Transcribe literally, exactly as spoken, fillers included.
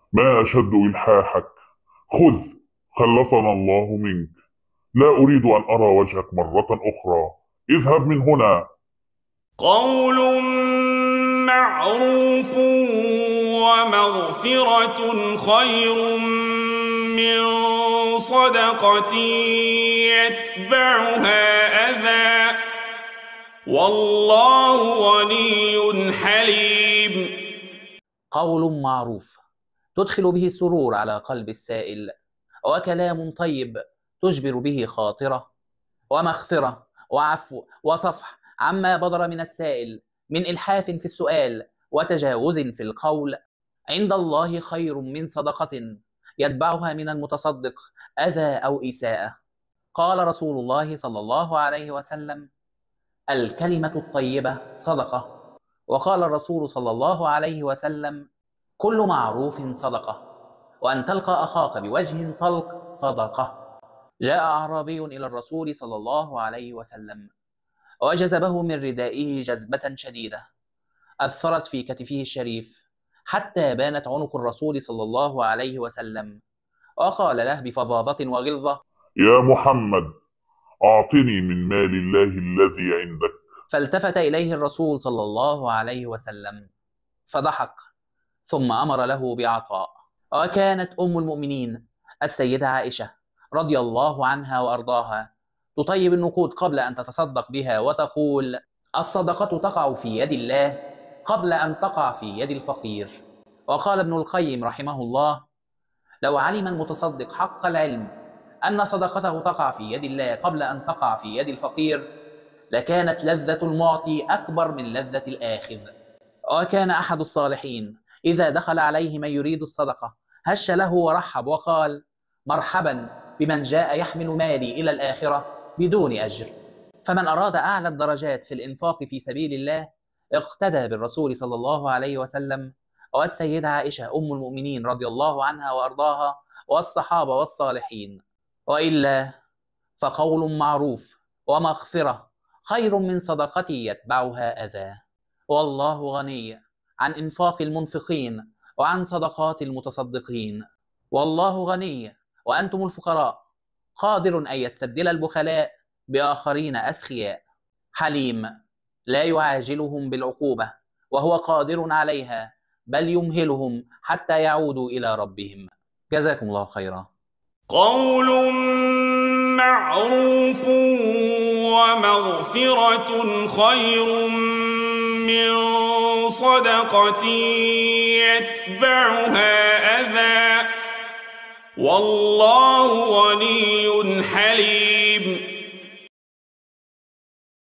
ما أشد إلحاحك. خذ، خلصنا الله منك. لا أريد أن أرى وجهك مرة أخرى. اذهب من هنا. قول معروف ومغفرة خير من صدقة يتبعها أذى، والله غني حليم. قول معروف تدخل به السرور على قلب السائل، وكلام طيب تجبر به خاطره، ومغفرة وعفو وصفح عما بدر من السائل من إلحاف في السؤال وتجاوز في القول، عند الله خير من صدقة يتبعها من المتصدق أذى أو إساءة. قال رسول الله صلى الله عليه وسلم: الكلمة الطيبة صدقة. وقال الرسول صلى الله عليه وسلم: كل معروف صدقة، وأن تلقى أخاك بوجه طلق صدقة. جاء أعرابي إلى الرسول صلى الله عليه وسلم وجذبه من ردائه جذبة شديدة أثرت في كتفه الشريف حتى بانت عنق الرسول صلى الله عليه وسلم، وقال له بفظاظة وغلظة: يا محمد، أعطني من مال الله الذي عندك. فالتفت إليه الرسول صلى الله عليه وسلم فضحك، ثم أمر له بعطاء. وكانت أم المؤمنين السيدة عائشة رضي الله عنها وأرضاها تطيب النقود قبل أن تتصدق بها وتقول: الصدقة تقع في يد الله قبل أن تقع في يد الفقير. وقال ابن القيم رحمه الله: لو علم المتصدق حق العلم أن صدقته تقع في يد الله قبل أن تقع في يد الفقير لكانت لذة المعطي أكبر من لذة الآخذ. وكان أحد الصالحين إذا دخل عليه من يريد الصدقة هش له ورحب وقال: مرحبا بمن جاء يحمل مالي إلى الآخرة بدون أجر. فمن أراد أعلى الدرجات في الإنفاق في سبيل الله اقتدى بالرسول صلى الله عليه وسلم والسيدة عائشة أم المؤمنين رضي الله عنها وأرضاها والصحابة والصالحين. وإلا فقول معروف ومغفرة خير من صدقة يتبعها أذى، والله غني عن إنفاق المنفقين وعن صدقات المتصدقين. والله غني وأنتم الفقراء، قادر أن يستبدل البخلاء بآخرين أسخياء. حليم لا يعاجلهم بالعقوبة وهو قادر عليها، بل يمهلهم حتى يعودوا إلى ربهم. جزاكم الله خيرا. قول معروف ومغفرة خير من صدقة يتبعها أذى، والله